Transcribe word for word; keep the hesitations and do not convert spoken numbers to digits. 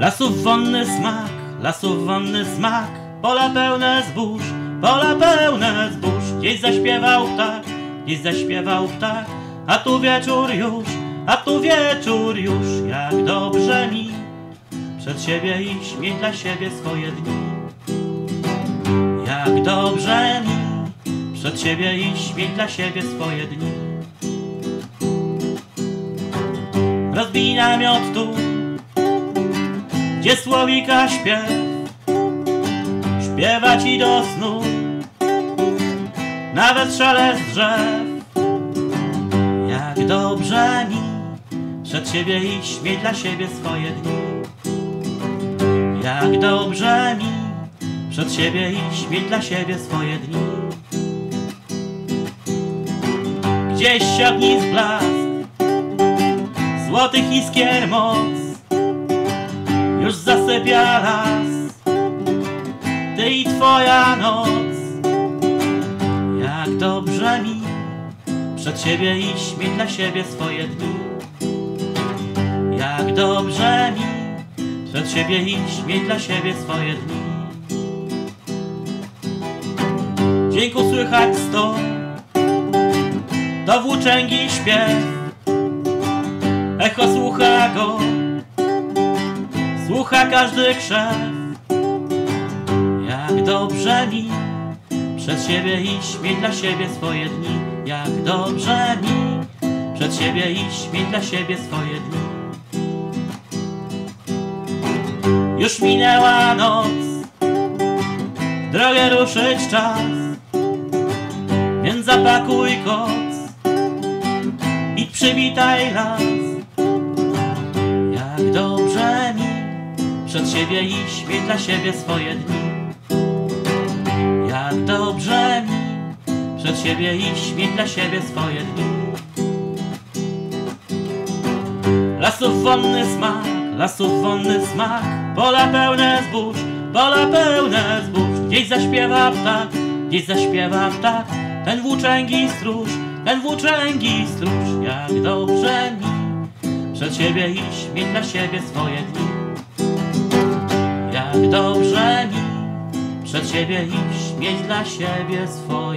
Lasów wonny smak, lasów wonny smak, pola pełne zbóż, pola pełne zbóż. Gdzieś zaśpiewał ptak, gdzieś zaśpiewał ptak, a tu wieczór już, a tu wieczór już. Jak dobrze mi przed siebie iść, mieć dla siebie swoje dni. Jak dobrze mi przed siebie iść, mieć dla siebie swoje dni. Rozbij namiot tu, gdzie słowika śpiew śpiewa ci do snu, nawet szelest drzew. Jak dobrze mi przed siebie iść, mieć dla siebie swoje dni. Jak dobrze mi przed siebie iść, mieć dla siebie swoje dni. Gdzieś siadnic blask, złotych iskier moc, już zasypia las, ty i twoja noc. Jak dobrze mi przed siebie iść, mieć dla siebie swoje dni. Jak dobrze mi przed siebie iść, mieć dla siebie swoje dni. Dźwięku słychać sto, to włóczęgi śpiew, echo słucha go, słucha każdy krzew. Jak dobrze mi przed siebie iść, mieć dla siebie swoje dni. Jak dobrze mi przed siebie iść, mieć dla siebie swoje dni. Już minęła noc, w drogę ruszyć czas, więc zapakuj koc i przywitaj las. Jak dobrze mi przed siebie iść, mieć dla siebie swoje dni. Jak dobrze mi przed siebie iść, mieć dla siebie swoje dni. Lasów wonny smak, lasów wonny smak, pola pełne zbóż, pola pełne zbóż. Gdzieś zaśpiewa ptak, gdzieś zaśpiewa ptak, ten włóczęgi stróż, ten włóczęgi stróż. Jak dobrze mi przed siebie iść, mieć dla siebie swoje dni. Jak dobrze mi przed siebie iść, mieć dla siebie swoje